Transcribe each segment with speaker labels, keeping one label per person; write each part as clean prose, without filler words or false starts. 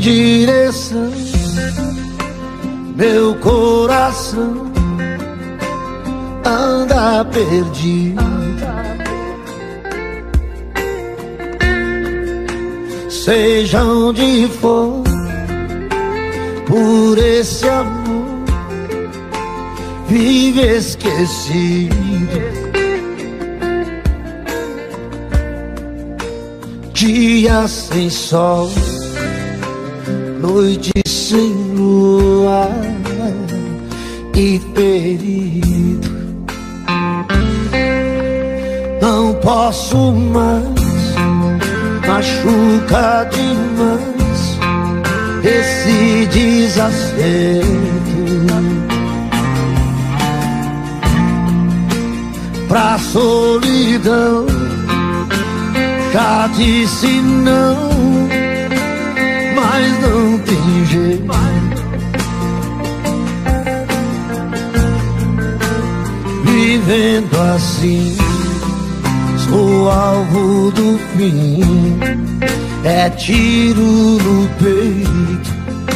Speaker 1: direção, meu coração anda perdido. Seja onde for, por esse amor vive esquecido. Dia sem sol, noite sem lua e ferido. Não posso mais, machuca demais esse desacerto. Pra solidão já disse não, mas não tem jeito. Vivendo assim, sou alvo do fim, é tiro no peito.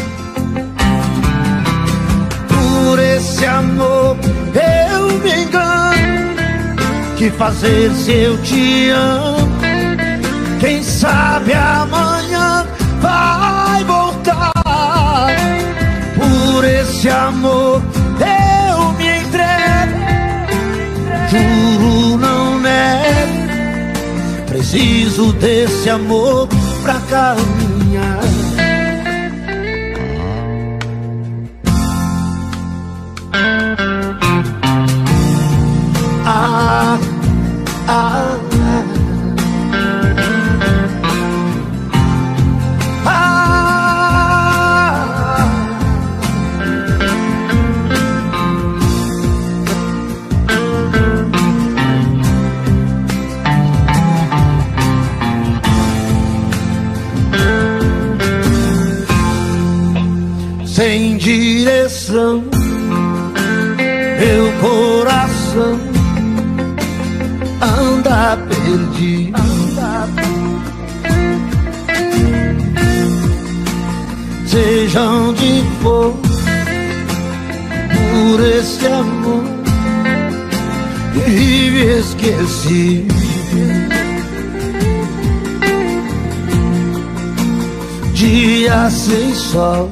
Speaker 1: Por esse amor eu me engano, que fazer se eu te amo? Quem sabe amanhã vai voltar. Por esse amor eu me entrego, juro não nego. Preciso desse amor pra caminhar. Ah, ah, sem direção, meu coração anda perdido. Seja onde for, por esse amor vive esquecido. Dia sem sol,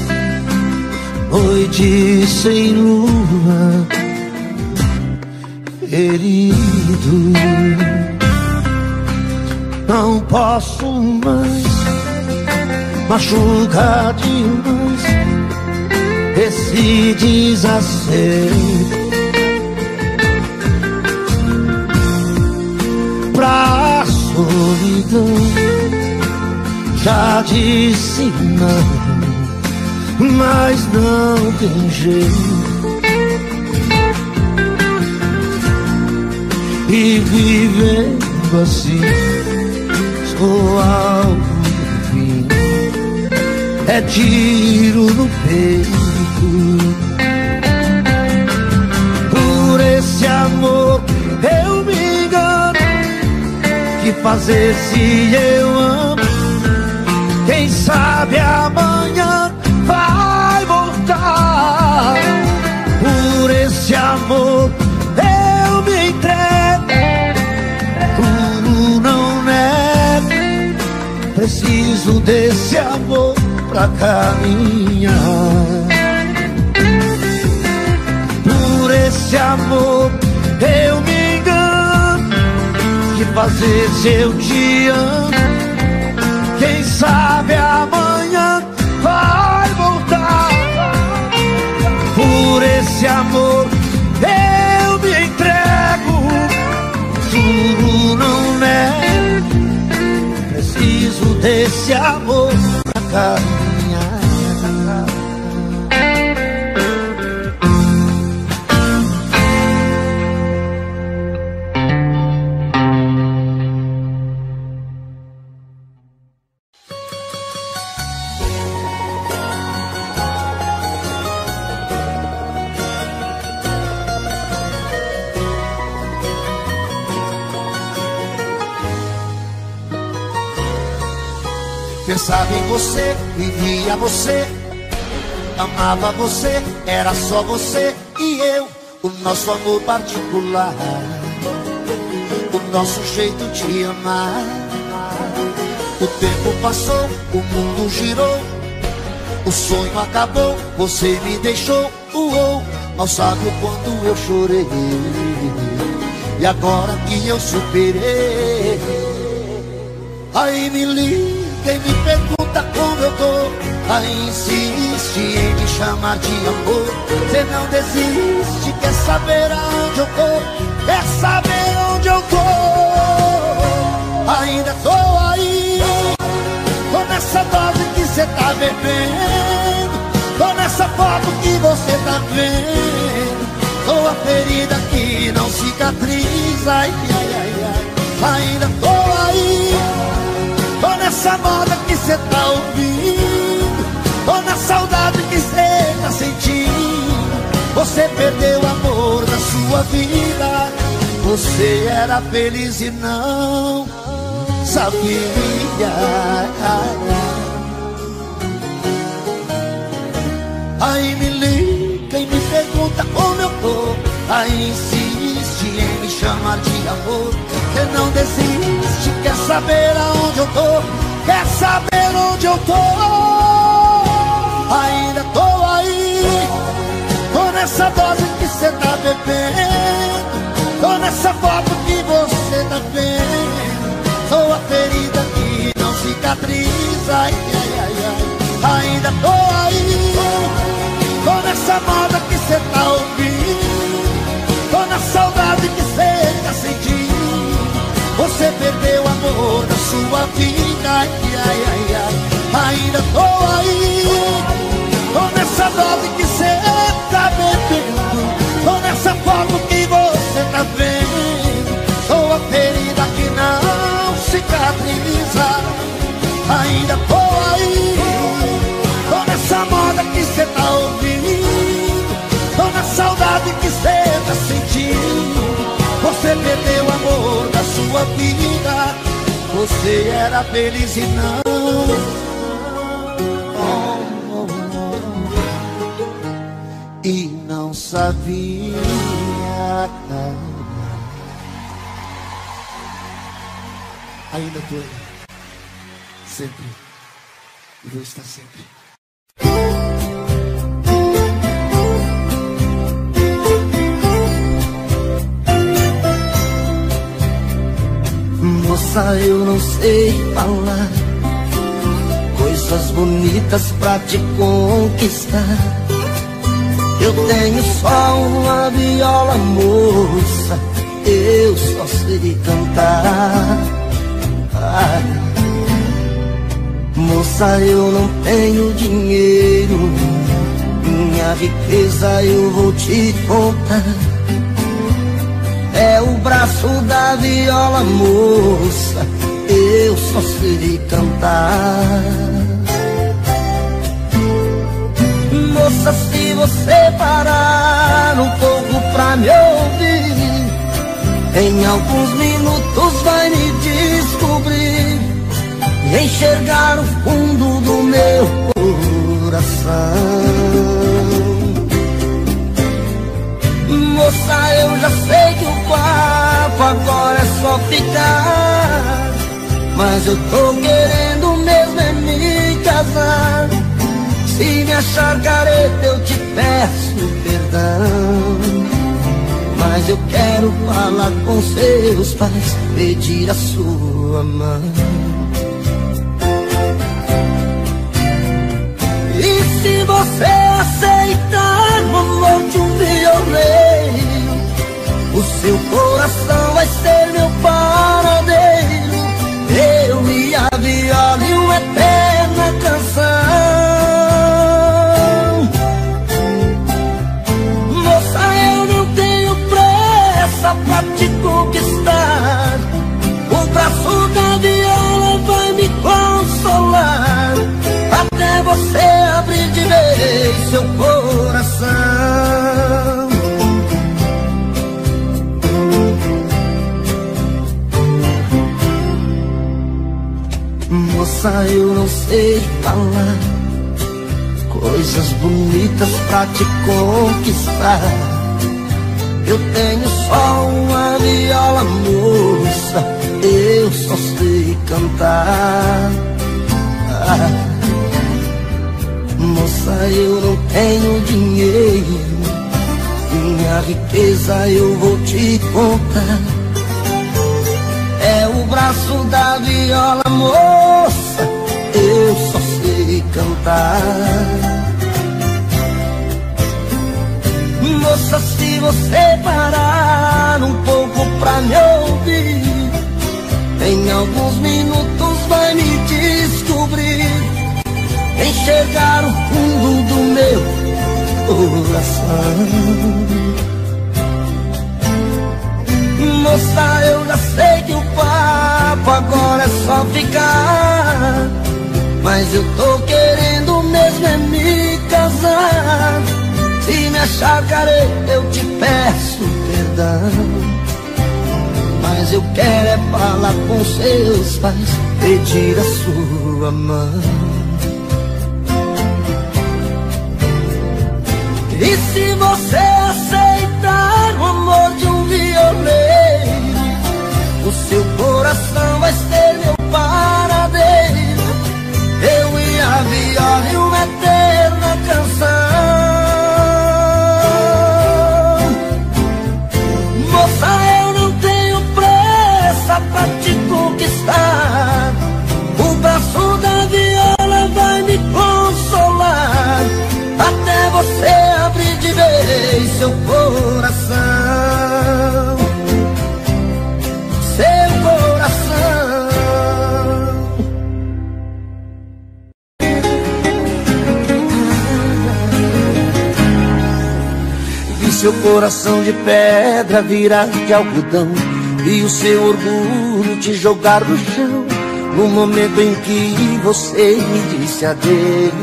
Speaker 1: noite sem lua, ferido. Não posso mais, machuca demais esse desacerto. Pra solidão já disse não, mas não tem jeito. E vivendo assim, sou alvo do fim, é tiro no peito. Por esse amor eu me engano, que fazer se eu amo? Quem sabe amanhã vai voltar. Por esse amor eu me entrego, juro não nego. Preciso desse amor pra caminhar. Por esse amor eu me engano, que fazer se eu te amo? Quem sabe amanhã vai voltar. Por esse amor eu me entrego, juro não nego. Preciso desse amor pra caminhar. Pensava em você, vivia você, amava você, era só você e eu. O nosso amor particular, o nosso jeito de amar. O tempo passou, o mundo girou, o sonho acabou, você me deixou. Mal sabe o quanto eu chorei, e agora que eu superei, aí me liga e me pergunta como eu tô. Aí insiste em me chamar de amor. Você não desiste, quer saber aonde eu tô, quer saber onde eu tô. Ainda tô aí, tô nessa dose que cê tá bebendo, tô nessa foto que você tá vendo, tô a ferida que não cicatriza. Ai, ai, ai, ai. Ainda tô aí, tô nessa moda que cê tá ouvindo, tô na saudade que cê tá sentindo. Você perdeu o amor da sua vida, você era feliz e não sabia. Aí me liga e me pergunta como eu tô, aí insiste em me chamar de amor. Você não desiste, quer saber aonde eu tô, quer saber onde eu tô. Ainda tô aí, tô nessa dose que cê tá bebendo, tô nessa foto que você tá vendo, sou a ferida que não cicatriza. Ai, ai, ai, ai. Ainda tô aí, tô nessa moda que cê tá ouvindo, tô na saudade que cê tá sentindo. Você perdeu o amor da sua vida. Ai, ai, ai, ai. Ainda tô aí, tô nessa dose que cê tá bebendo, tô nessa foto que você tá vendo, sou a ferida que não cicatriza. Ainda tô aí, tô nessa moda que cê tá ouvindo, tô na saudade que cê tá sentindo. Você perdeu o amor da sua vida, você era feliz e não e não sabia. Ainda tô aí, sempre, e vou estar sempre.
Speaker 2: Moça, eu não sei falar coisas bonitas pra te conquistar. Eu tenho só uma viola, moça, eu só sei cantar. Ai, moça, eu não tenho dinheiro, minha riqueza eu vou te contar. É o braço da viola, moça, eu só sei cantar. Moça, se você parar um pouco pra me ouvir, em alguns minutos vai me descobrir e enxergar o fundo do meu coração. Moça, eu já sei que o papo agora é só ficar, mas eu tô querendo mesmo é me casar. Se me achar careta eu te peço perdão, mas eu quero falar com seus pais, pedir a sua mão. E se você aceitar o amor de um violeiro, o seu coração vai ser meu paradeiro, eu e a viola e uma eterna canção. Moça, eu não tenho pressa pra te conquistar, o braço da viola vai me consolar, até você abrir de vez seu coração. Moça, eu não sei sei falar coisas bonitas pra te conquistar. Eu tenho só uma viola, moça, eu só sei cantar. Moça, eu não tenho dinheiro, minha riqueza eu vou te contar. É o braço da viola, moça, eu só sei cantar. Moça, se você parar um pouco pra me ouvir, em alguns minutos vai me descobrir, enxergar o fundo do meu coração. Moça, eu já sei que o papo agora é só ficar, mas eu tô querendo mesmo é me casar. Se me achar careta eu te peço perdão, mas eu quero é falar com seus pais, pedir a sua mão. E se você aceitar o amor de um violeiro, o seu coração vai ser meu paradeiro. Eu e a viola e uma eterna canção. Moça, eu não tenho pressa pra te conquistar. O braço da viola vai me consolar, até você abrir de vez seu coração. Seu coração. Vi seu coração de pedra virar de algodão, e o seu orgulho te jogar no chão, no momento em que você me disse adeus.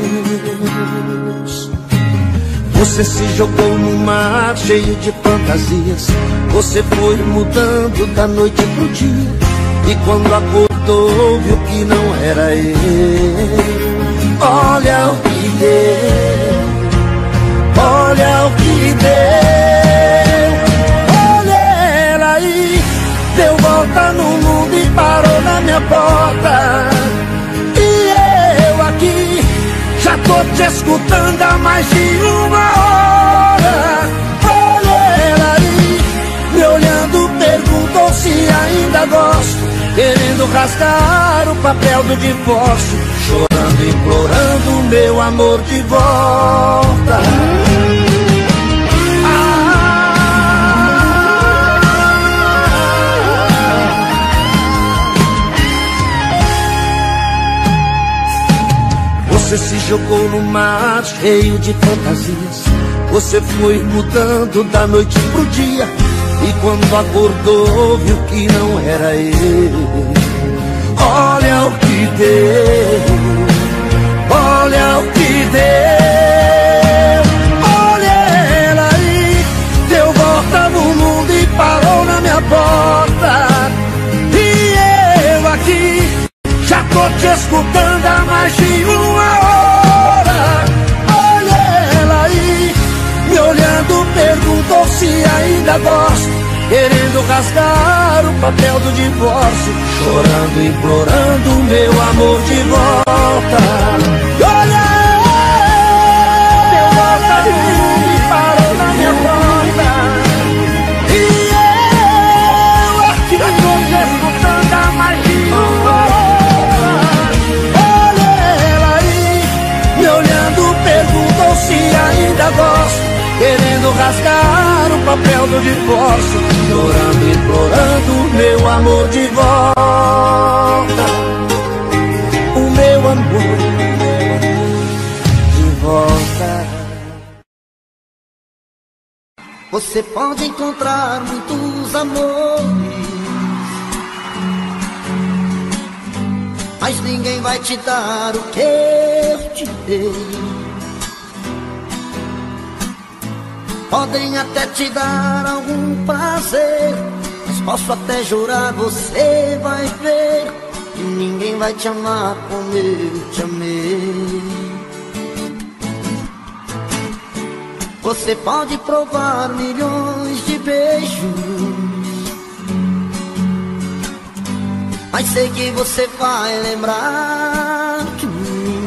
Speaker 2: Você se jogou no mar cheio de fantasias, você foi mudando da noite pro dia, e quando acordou viu que não era eu. Olha o que deu, olha o que deu. Olha ela aí, deu volta no mundo e parou na minha porta. E eu aqui já tô te escutando há mais de uma hora. Olha ela aí, me olhando, perguntou se ainda gosto, querendo rasgar o papel do divórcio, chorando, implorando meu amor de volta. Você se jogou no mar cheio de fantasias, você foi mudando da noite pro dia, e quando acordou viu que não era eu. Olha o que deu, olha o que deu. Olha ela aí, deu volta no mundo e parou na minha porta. E eu aqui já tô te escutando há mais de uma hora. Olha ela aí, me olhando, perguntou se ainda gosto, querendo rasgar o papel do divórcio, chorando, implorando meu amor de volta. Olha, deu volta no mundo e parou na minha porta. E eu aqui já tô te escutando há mais de uma hora. Olha ela aí, me olhando, perguntou se ainda gosto, querendo rasgar o papel do divórcio, chorando, implorando meu amor de volta. O meu amor de volta. Você pode encontrar muitos amores, mas ninguém vai te dar o que eu te dei. Podem até te dar algum prazer, mas posso até jurar, você vai ver e ninguém vai te amar como eu te amei. Você pode provar milhões de beijos, mas sei que você vai lembrar de mim,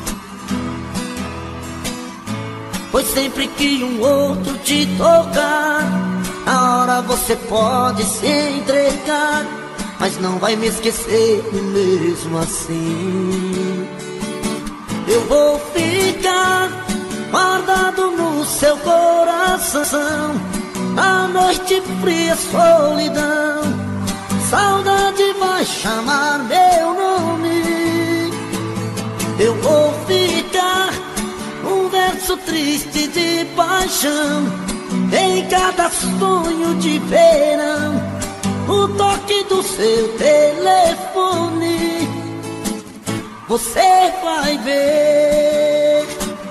Speaker 2: pois sempre que um outro te tocar, na hora você pode se entregar, mas não vai me esquecer mesmo assim. Eu vou ficar guardado no seu coração, a noite fria, solidão, saudade vai chamar meu nome. Eu vou ficar um verso triste de paixão, em cada sonho de verão, o toque do seu telefone. Você vai ver.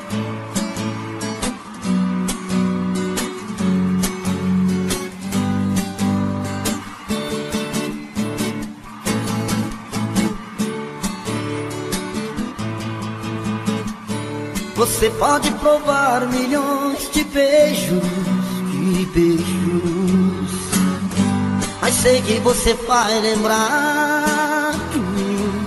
Speaker 2: Você pode provar milhões de beijos, mas sei que você vai lembrar de mim.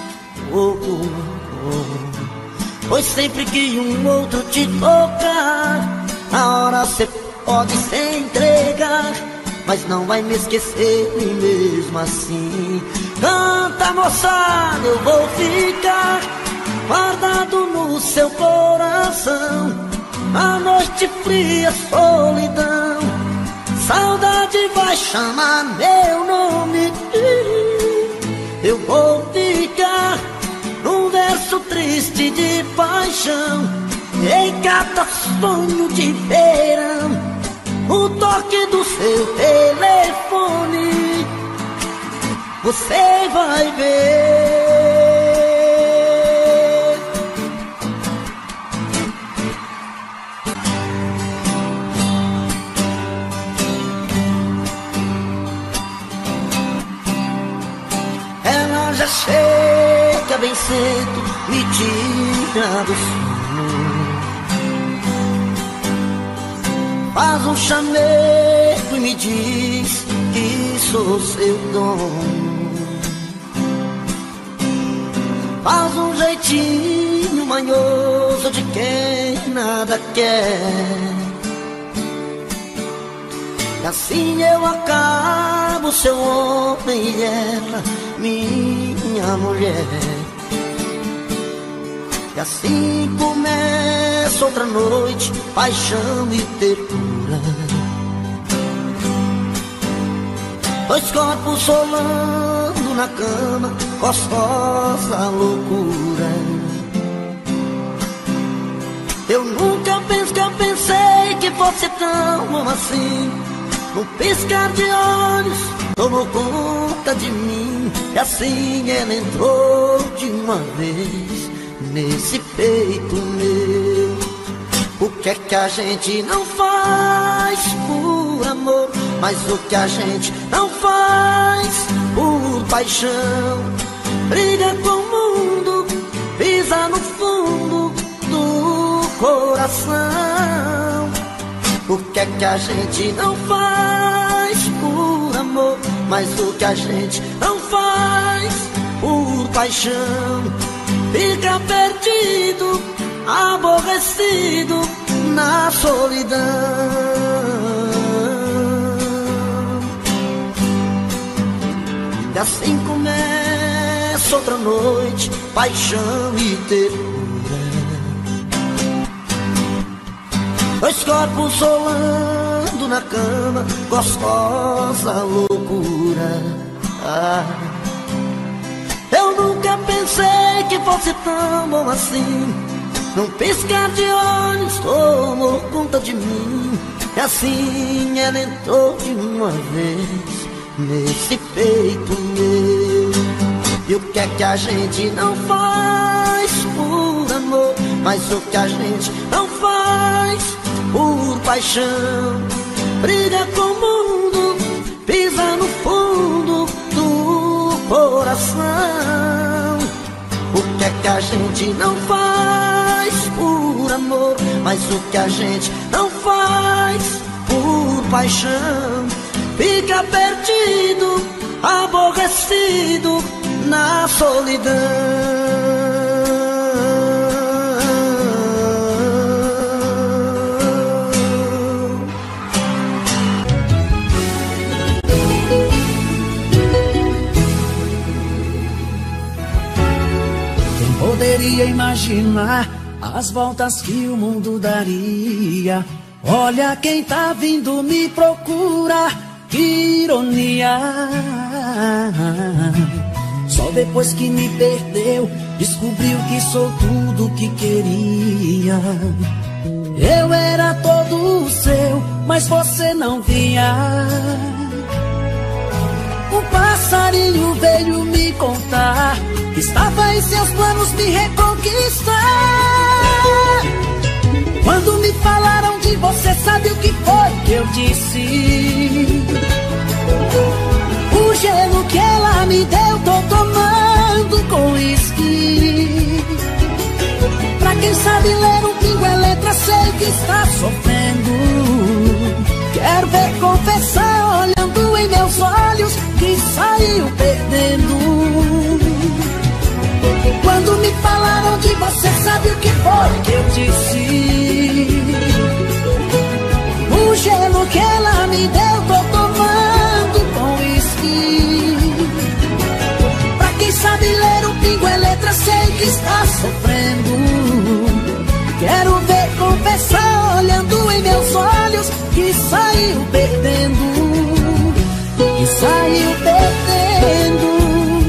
Speaker 2: Pois sempre que um outro te tocar, na hora você pode se entregar, mas não vai me esquecer nem mesmo assim. Canta, moçada, eu vou ficar guardado no seu coração, a noite fria, solidão, saudade vai chamar meu nome. Eu vou ficar num verso triste de paixão, em cada sonho de verão, o toque do seu telefone. Você vai ver. Ela já chega bem cedo, me tira do sono, faz um chamego e me diz que sou seu dono. Faz um jeitinho manhoso de quem nada quer, e assim eu acabo seu homem e ela minha mulher. E assim começa outra noite, paixão e ternura, dois corpos solando na cama, gostosa loucura. Eu nunca pensei que fosse tão bom assim. Num piscar de olhos tomou conta de mim, e assim ela entrou de uma vez nesse peito meu. O que é que a gente não faz por amor, mas o que a gente não faz por paixão? Briga com o mundo, pisa no fundo do coração. O que é que a gente não faz por amor, mas o que a gente não faz por paixão? Fica perdido, aborrecido na solidão. E assim começa outra noite, paixão e ternura, dois corpos solando na cama, gostosa loucura. Eu nunca pensei que fosse tão bom assim. Num piscar de olhos tomou conta de mim, e assim ela entrou de uma vez nesse peito meu. E o que é que a gente não faz por amor, mas o que a gente não faz por paixão? Briga com o mundo, pisa no fundo do coração. coração. O que é que a gente não faz por amor, mas o que a gente não faz por paixão. Fica perdido, aborrecido na solidão.
Speaker 3: Poderia imaginar as voltas que o mundo daria. Olha quem tá vindo me procurar, que ironia. Só depois que me perdeu, descobriu que sou tudo que queria. Eu era todo seu, mas você não via. Um passarinho veio me contar que estava em seus planos me reconquistar. Quando me falaram de você, sabe o que foi que eu disse? O gelo que ela me deu, tô tomando com uísque. Pra quem sabe ler um pingo é letra, sei que está sofrendo. Quero ver confessar, olhando em meus olhos, que saiu perdendo. Quando me falaram de você, sabe o que foi que eu disse? O gelo que ela me deu, tô tomando com uísque. Pra quem sabe ler um pingo é letra, sei que está sofrendo. Quero ver confessar, olhando em meus olhos, que saiu perdendo. Que saiu perdendo.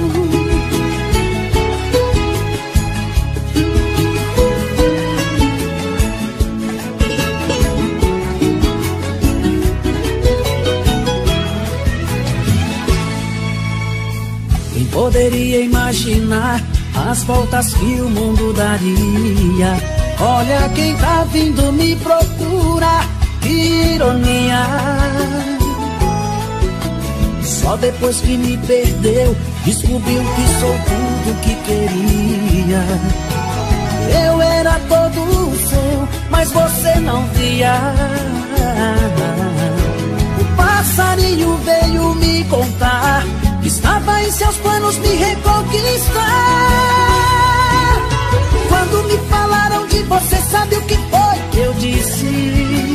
Speaker 3: Poderia imaginar as voltas que o mundo daria. Olha quem tá vindo me procurar, que ironia. Só depois que me perdeu, descobriu que sou tudo que queria. Eu era todo seu, mas você não via. O passarinho veio me contar que estava em seus planos me reconquistar. Quando me falaram de você, sabe o que foi que eu disse?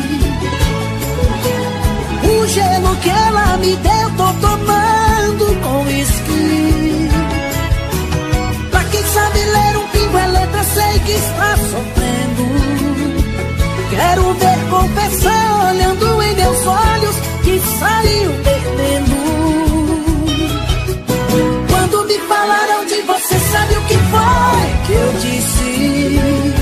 Speaker 3: O gelo que ela me deu, tô tomando com uísque. Pra quem sabe ler um pingo é letra, sei que está sofrendo. Quero ver confessar, olhando em meus olhos, que saiu perdendo. Quando me falaram de você, sabe o que foi que eu disse?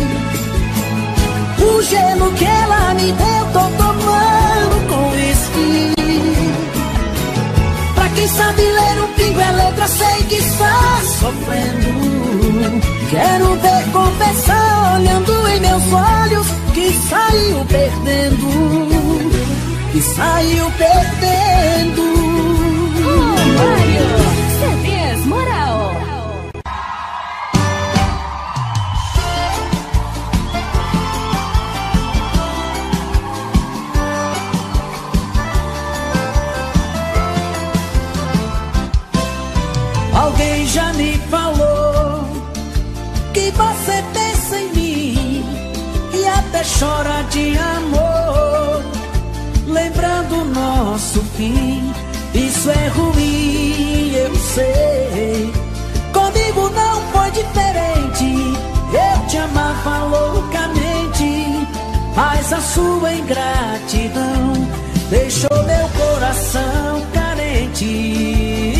Speaker 3: O gelo que ela me deu, tô tomando com uísque. Pra quem sabe ler um pingo é letra, sei que está sofrendo. Quero ver confessar, olhando em meus olhos, que saiu perdendo. Que saiu perdendo.
Speaker 4: Mário CDs Moral.
Speaker 3: Alguém já me falou que você pensa em mim e até chora de amor, lembrando o nosso fim. Isso é ruim, eu sei. Comigo não foi diferente. Eu te amava loucamente, mas a sua ingratidão deixou meu coração carente.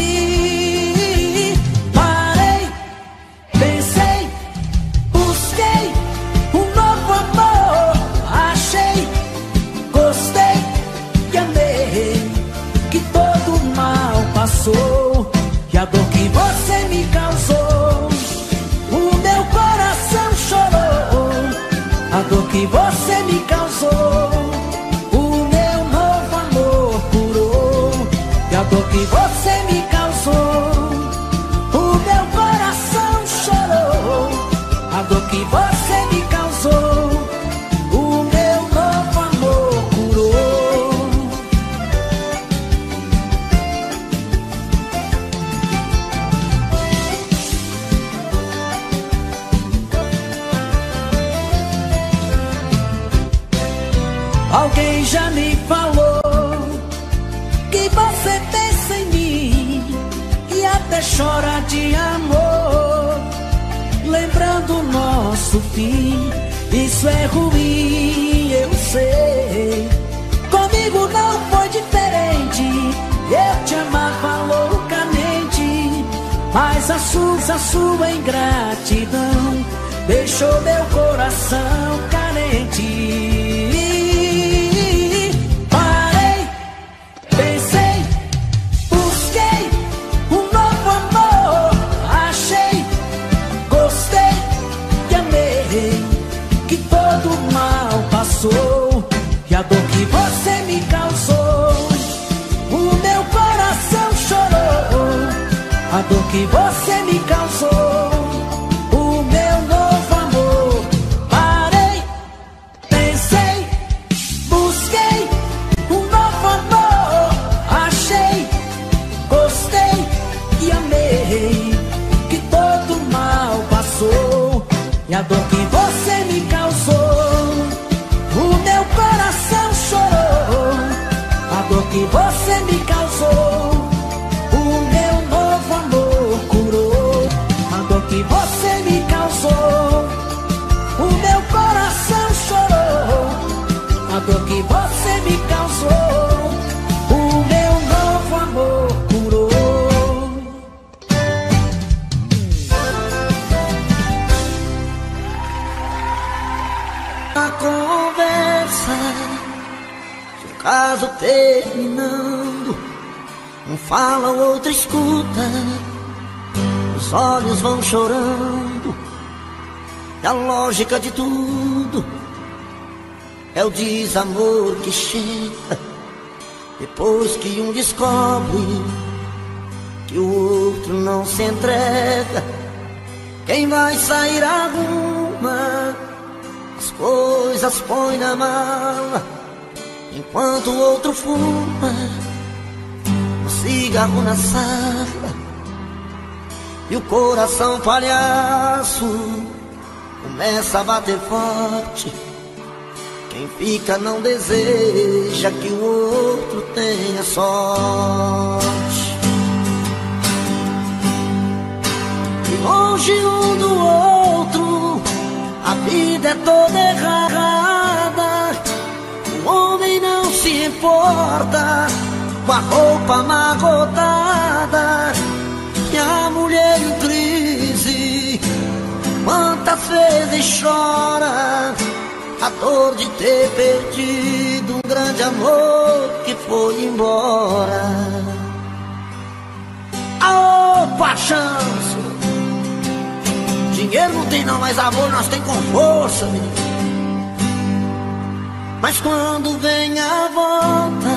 Speaker 3: Parei, pensei, busquei um novo amor. Achei, gostei e amei, que todo mal passou. E a dor que você me causou, o meu coração chorou. A dor que você me causou, o meu novo amor curou. E a dor que você me causou, o Alguém já me falou que você pensa em mim e até chora de amor, lembrando o nosso fim. Isso é ruim, eu sei. Comigo não foi diferente. Eu te amava loucamente, mas a sua ingratidão deixou meu coração carente. Parei, pensei, busquei um novo amor. Achei, gostei e amei, que todo mal passou. E a dor que você me causou, o meu coração chorou. A dor que você me causou, o meu novo amor. Parei, pensei, busquei um novo amor. Achei, gostei e amei, que todo mal passou. E a dor que você me causou, o meu coração chorou. A dor que você me causou, o meu novo amor curou. A dor que você me causou, o meu coração chorou. A dor que você me causou, o meu novo amor curou. A conversa, se o caso terminando, um fala, o outro escuta, os olhos vão chorando. E a lógica de tudo é o desamor que chega depois que um descobre que o outro não se entrega. Quem vai sair arruma as coisas, põe na mala, enquanto o outro fuma um cigarro na sala. E o coração palhaço começa a bater forte. Quem fica não deseja que o outro tenha sorte. E longe um do outro, a vida é toda errada. O homem não se importa com a roupa amarrotada. E a mulher em crise, quantas vezes chora a dor de ter perdido um grande amor que foi embora. Aô, paixão! Dinheiro não tem não, mas amor nós tem com força, menino. Mas quando vem a volta,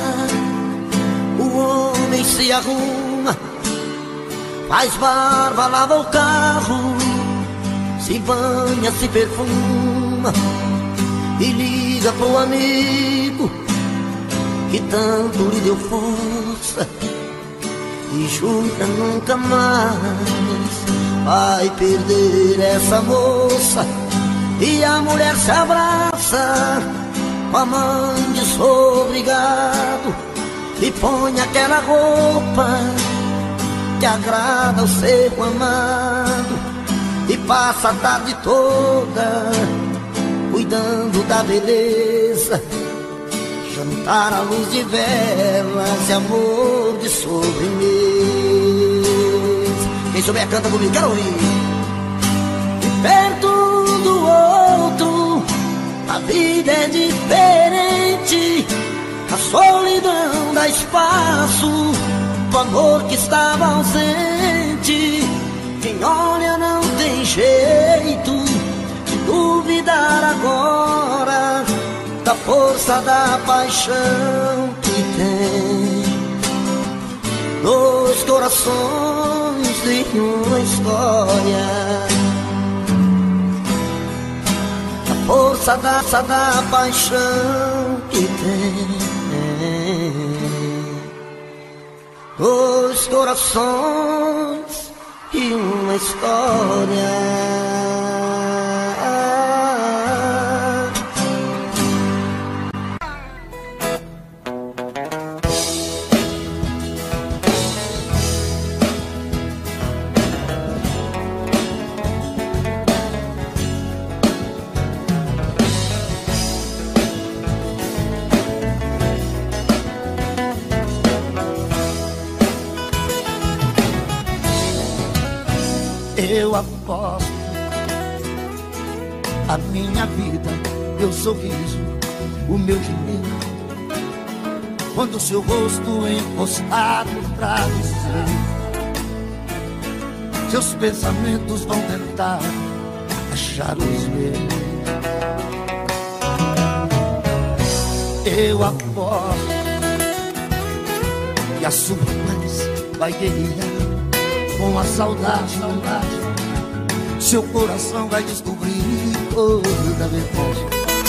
Speaker 3: o homem se arruma, faz barba, lava o carro, se banha, se perfuma e liga pro amigo que tanto lhe deu força e jura nunca mais vai perder essa moça. E a mulher se abraça com a mãe desobrigado e põe aquela roupa que agrada ao ser amado e passa a tarde toda cuidando da beleza, jantar à luz de velas e amor de sobremesa. Quem souber canta comigo, quero ouvir. E perto do outro a vida é diferente, a solidão dá espaço pro amor que estava ausente. Quem olha não tem jeito de duvidar agora da força da paixão que tem. Dois corações e uma história, a força da paixão que tem. Dois corações e uma história.
Speaker 1: Eu aposto a minha vida, meu sorriso, o meu gemido, quando seu rosto encostado no travesseiro, seus pensamentos vão tentar achar os meus. Eu aposto que a sua paz vai guerrear com a saudade. Seu coração vai descobrir toda a verdade.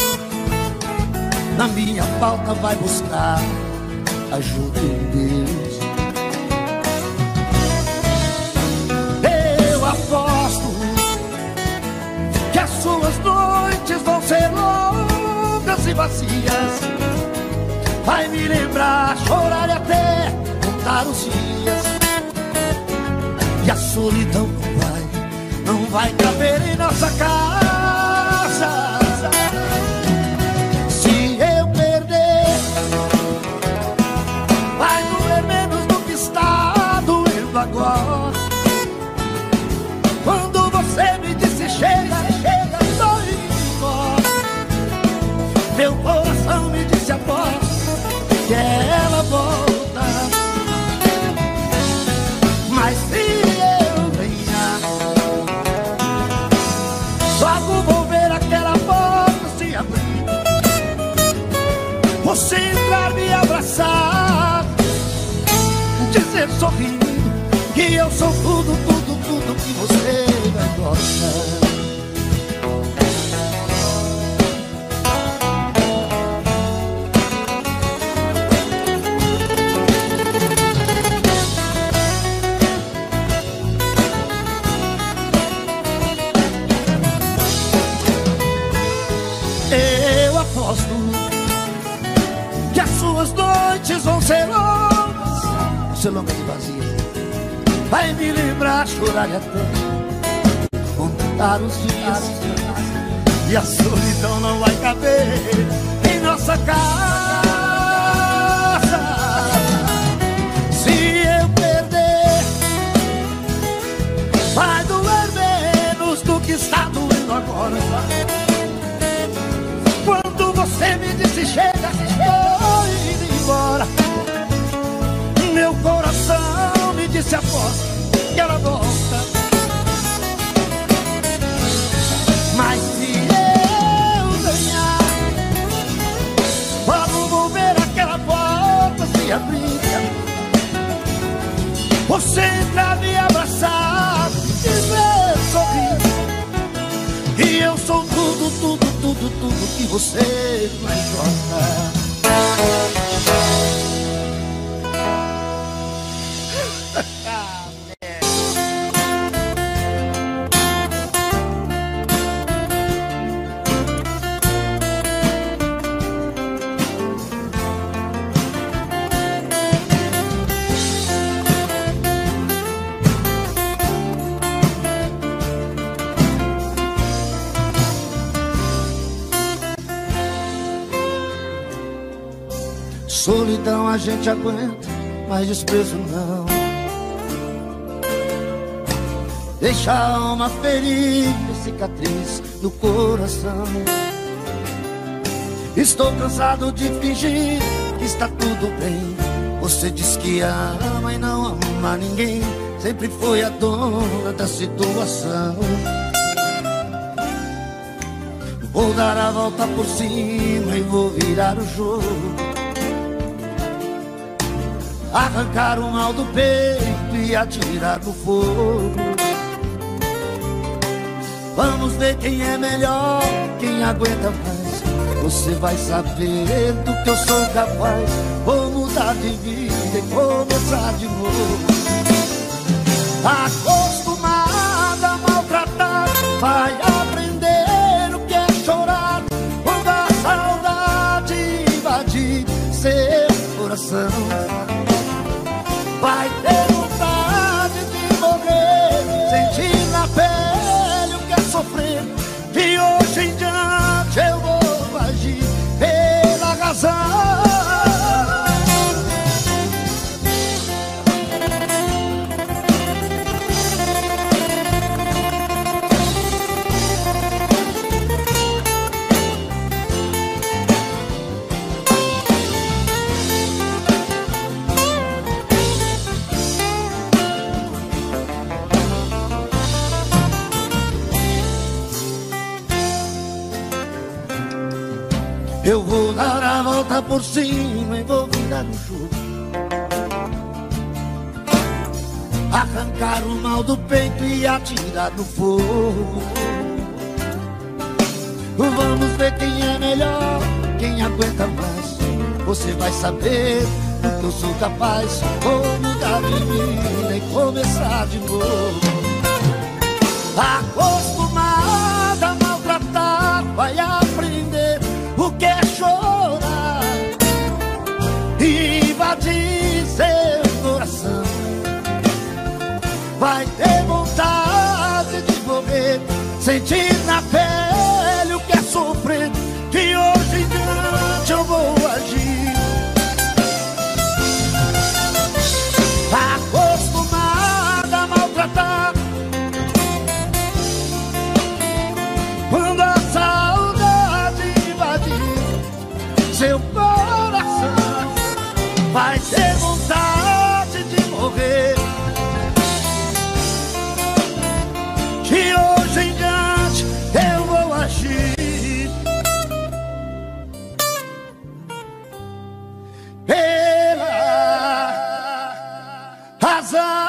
Speaker 1: Na minha falta vai buscar ajuda em Deus. Eu aposto que as suas noites vão ser longas e vazias. Vai me lembrar, chorar e até contar os dias. E a solidão não vai caber em nossa casa. Se eu perder, vai doer menos do que está doendo agora. Quando você me disse chega, tô indo embora, meu coração me disse após que ela volta. Mas se eu ganhar, logo vou ver aquela porta se abrir, você entrar, me abraçar, dizer sorrindo que eu sou tudo que você vai gostar. Eu aposto que as suas noites vão ser longas e vazias. Vai me lembrar, chorar e até contar os dias. E a solidão não vai caber em nossa casa. Se eu perder, vai doer menos do que está doendo agora. Quando você me disse chega, tô indo embora, meu coração me disse após que ela volta. Mas se eu ganhar, logo vou ver aquela porta se abrir, você entrar, me abraçar, dizer sorrir que eu sou tudo que você vai gostar. Solidão a gente aguenta, mas desprezo não. Deixa a alma ferida, cicatriz no coração. Estou cansado de fingir que está tudo bem. Você diz que ama e não ama ninguém, sempre foi a dona da situação. Vou dar a volta por cima e vou virar o jogo, arrancar o mal do peito e atirar no fogo. Vamos ver quem é melhor, quem aguenta mais. Você vai saber do que eu sou capaz. Vou mudar de vida e começar de novo. Acostumada a maltratar, vai aprender o que é chorar quando a saudade invadir seu coração. Vai ter vontade de morrer, sentir na pele o que é sofrer. De hoje em diante eu vou agir pela razão. Eu vou dar a volta por cima e vou virar no jogo, arrancar o mal do peito e atirar no fogo. Vamos ver quem é melhor, quem aguenta mais. Você vai saber do que eu sou capaz. Vou mudar de vida e começar de novo. Acostumada a maltratar, vai aprender o que é chorar, invadir seu coração. Vai ter vontade de morrer, sentir na pele o que é sofrer. Que hoje em diante eu vou agir. Acostumada a maltratar, quando a saudade invadir seu coração, vai ter vontade de morrer. Que hoje em diante eu vou agir pela razão.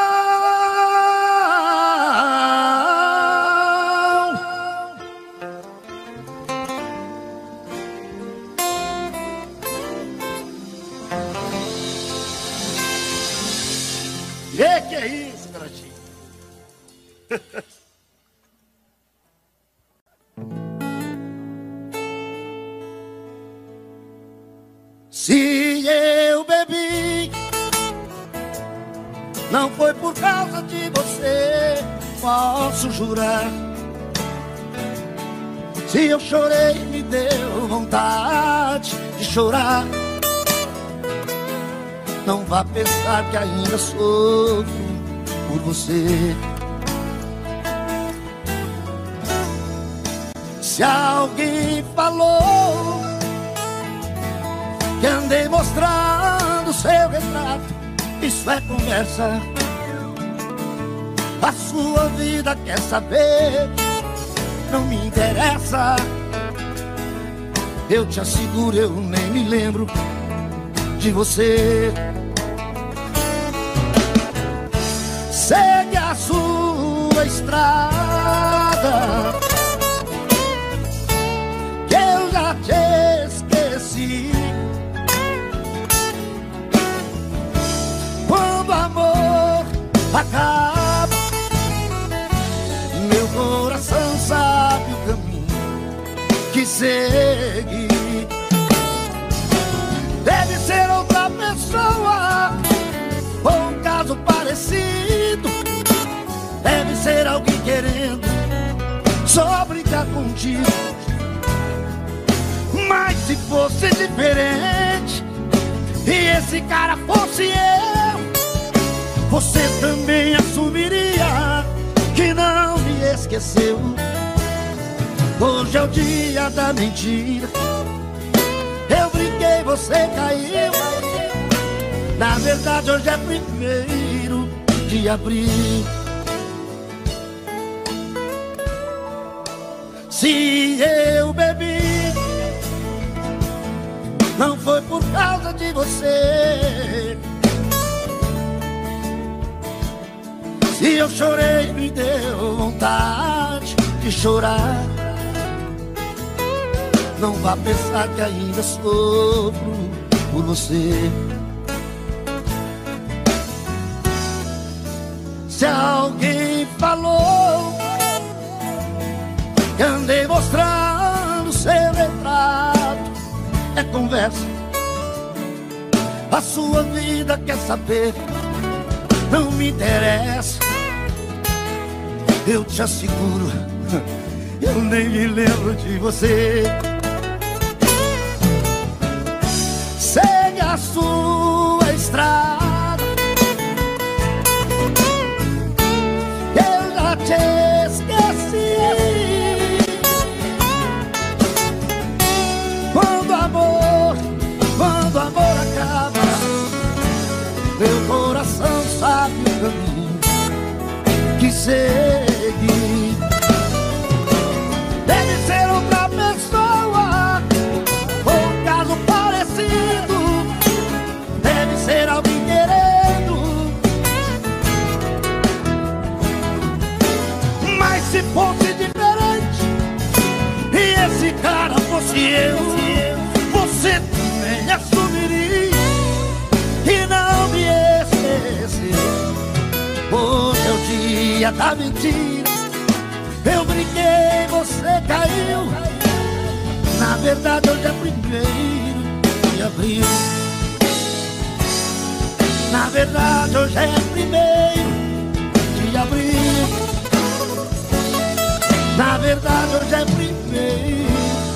Speaker 1: Que é isso, garotinho? Se eu bebi, não foi por causa de você, posso jurar. Se eu chorei, me deu vontade de chorar. Não vá pensar que ainda sofro por você. Se alguém falou que andei mostrando seu retrato, isso é conversa. A sua vida quer saber, não me interessa. Eu te asseguro, eu nem me lembro de você. Segue a sua estrada, que eu já te esqueci. Quando o amor acaba, meu coração sabe o caminho que seguir. Deve ser outra pessoa, ou um caso parecido. Deve ser alguém querendo só brincar contigo. Mas se fosse diferente e esse cara fosse eu, você também assumiria que não me esqueceu. Hoje é o dia da mentira. Eu brinquei, você caiu. Na verdade hoje é 1º de abril. Se eu bebi, não foi por causa de você. Se eu chorei, me deu vontade de chorar. Não vá pensar que ainda sofro por você. Se alguém falou que andei mostrando seu retrato, é conversa. A sua vida quer saber, não me interessa. Eu te asseguro, eu nem me lembro de você. Segue a sua estrada, eu já te esqueci. Quando o amor acaba, meu coração sabe o caminho que seguir. Deve ser outra pessoa, da mentira. Eu brinquei, você caiu. Na verdade hoje é primeiro de abril. Na verdade hoje é primeiro de abril. Na verdade hoje é primeiro.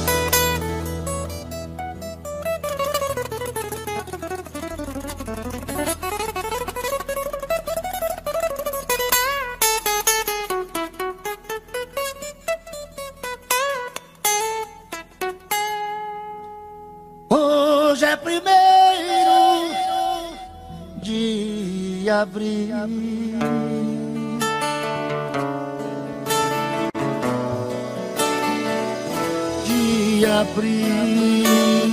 Speaker 1: Hoje é primeiro de abril. De abril.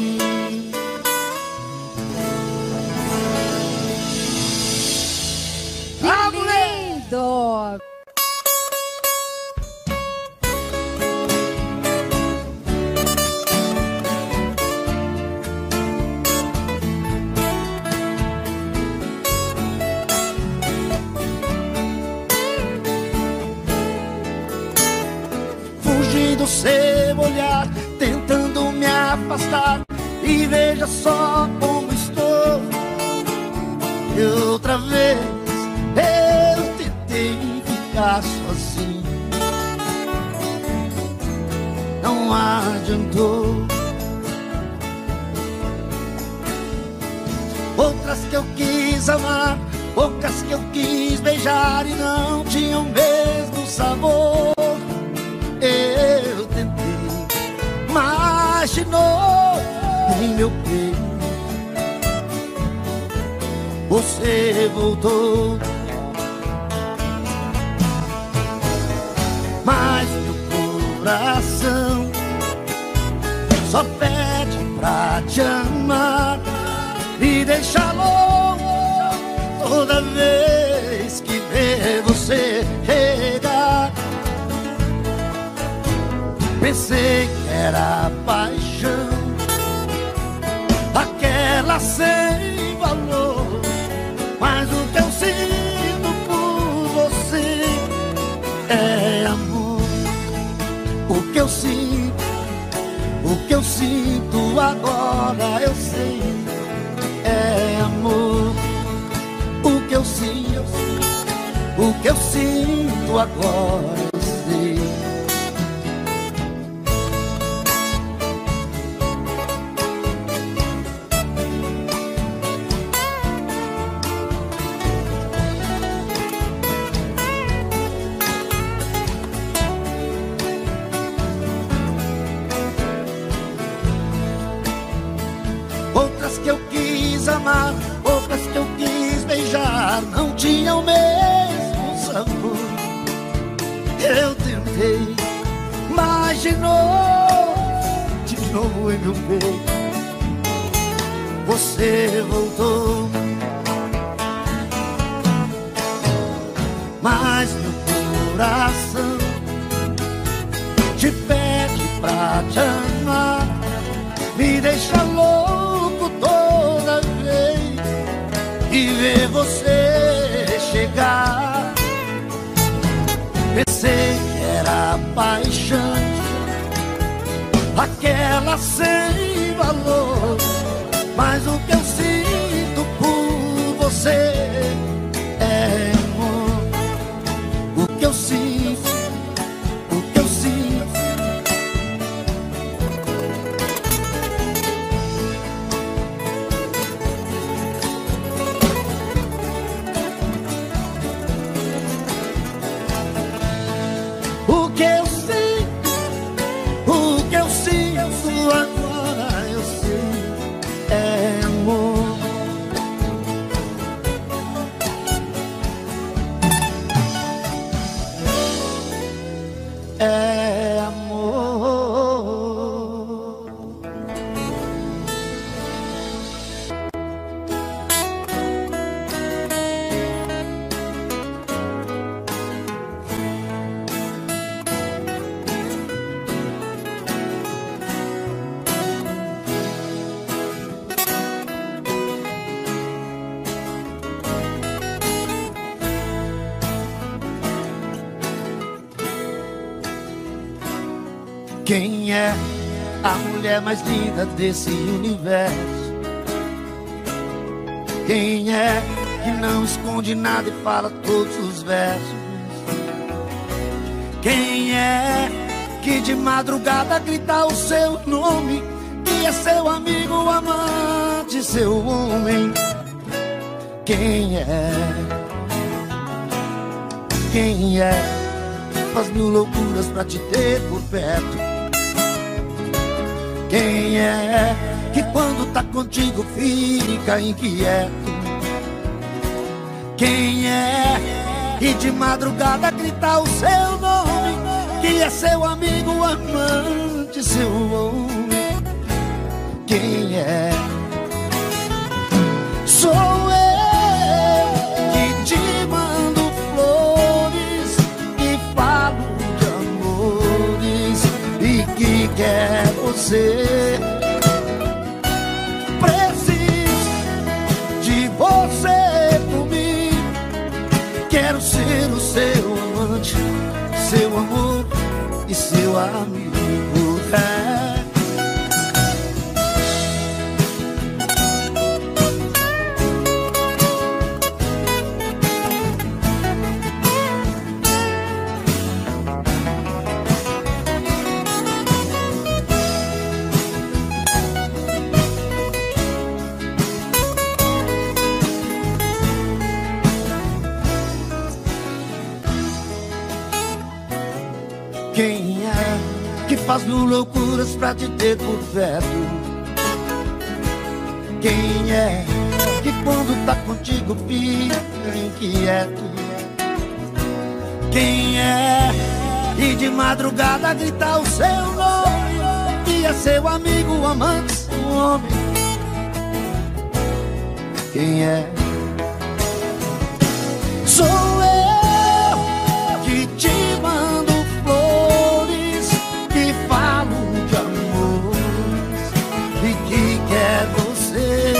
Speaker 4: Que lindo!
Speaker 1: Do seu olhar, tentando me afastar. E veja só como estou. E outra vez eu tentei ficar sozinho, não adiantou. Outras que eu quis amar, bocas que eu quis beijar e não tinham o mesmo sabor. Eu tentei, mas de novo em meu peito você voltou. Mas meu coração só pede pra te amar. Me deixa louco toda vez que vê você chegar. Pensei que era paixão, aquela sem valor. Mas o que eu sinto por você é amor. O que eu sinto agora eu sei, é amor. O que eu sinto agora eu sei. Outras que eu quis amar, outras que eu quis beijar, não tinham o mesmo sabor. Eu tentei, mas de novo em meu peito você voltou. Mas meu coração te pede pra te amar. Me deixa louco toda vez e ver você chegar. Pensei que era paixão, aquela sem valor. Mas o que eu sinto por você é amor. O que eu sinto, o que eu sinto. O que eu sinto, o que eu sinto agora eu sei, é amor. Quem é a mulher mais linda desse universo? Quem é que não esconde nada e fala todos os versos? Quem é que de madrugada grita o seu nome? Que é seu amigo, amante, seu homem? Quem é? Quem é? Faz mil loucuras pra te ter por perto. Quem é que quando tá contigo fica inquieto? Quem é que de madrugada grita o seu nome? Que é seu amigo, amante, seu homem? Quem é? Sou eu que te mando flores, que falo de amores e que quer você. Preciso de você comigo. Quero ser o seu amante, seu amor e seu amigo. Quem é que faz mil loucuras pra te ter por perto? Quem é que quando tá contigo fica inquieto? Quem é que de madrugada grita o seu nome? Que é seu amigo, amante, seu homem? Quem é? Sou eu que te mando flores, que falo de amores e que quer você.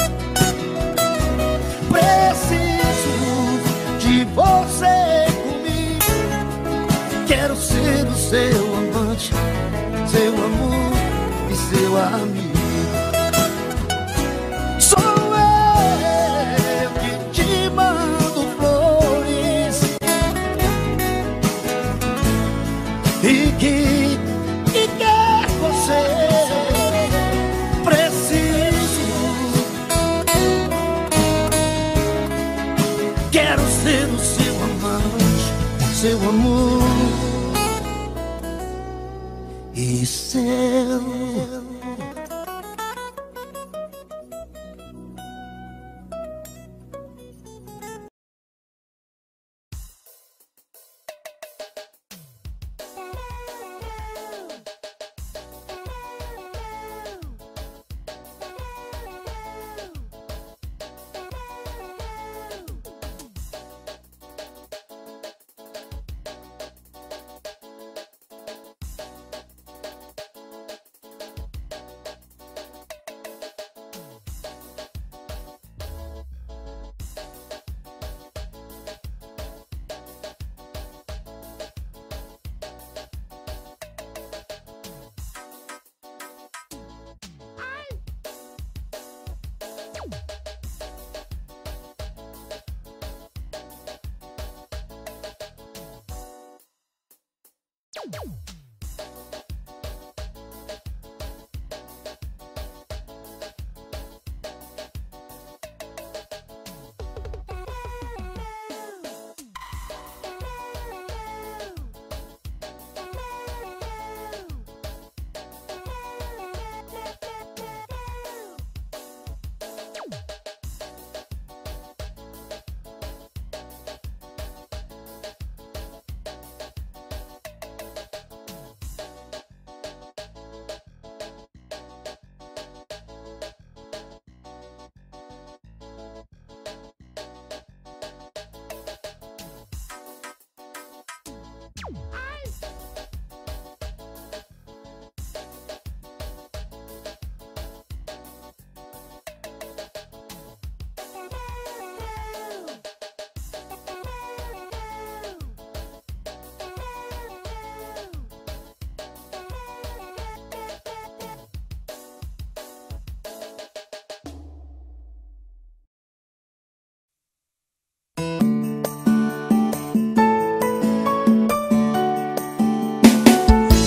Speaker 1: Preciso de você comigo. Quero ser o seu amante, seu amor e seu amigo. Sou eu que te mando flores e que quer você. Preciso, quero ser o seu amante, seu amor e seu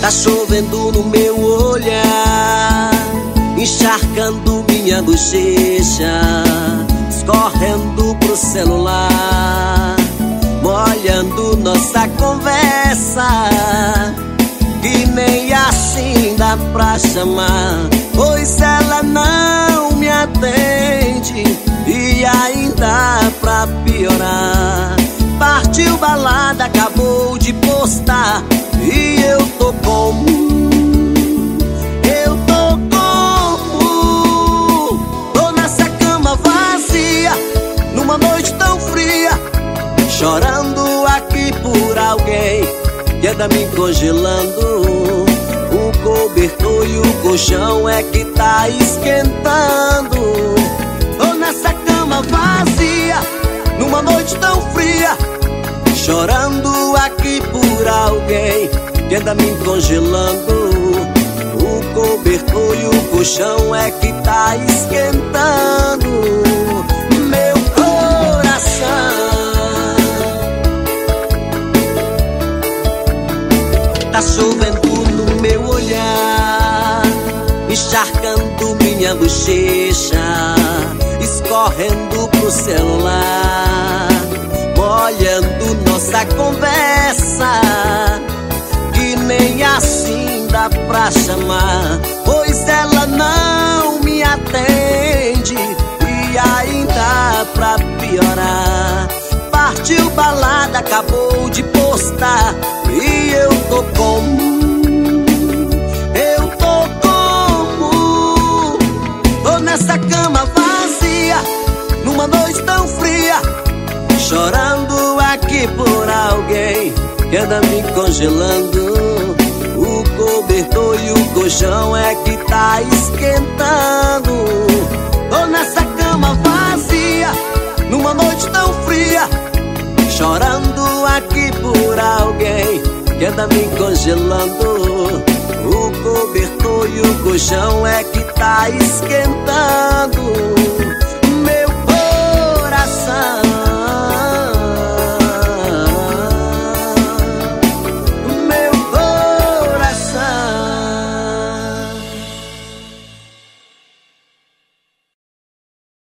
Speaker 2: Tá chovendo no meu olhar, encharcando minha bochecha, escorrendo pro celular, molhando nossa conversa, que nem assim dá pra chamar, pois ela não me atende. E ainda pra piorar, partiu balada, acabou de postar, e eu tô como? Eu tô como? Tô nessa cama vazia, numa noite tão fria, chorando aqui por alguém que anda me congelando. O cobertor e o colchão é que tá esquentando. Tô nessa cama vazia, numa noite tão fria, chorando aqui por alguém que anda me congelando. O cobertor e o colchão é que tá esquentando meu coração. Tá chovendo no meu olhar, encharcando minha bochecha, escorrendo pro celular, molhando nossa conversa, que nem assim dá pra chamar, pois ela não me atende. E ainda pra piorar, partiu balada, acabou de postar, e eu tô como? Eu tô como? Tô nessa cama vazia, numa noite tão fria, chorando aqui por alguém que anda me congelando. O cobertor e o colchão é que tá esquentando. Tô nessa cama vazia, numa noite tão fria, chorando aqui por alguém que anda me congelando. O cobertor e o colchão é que tá esquentando.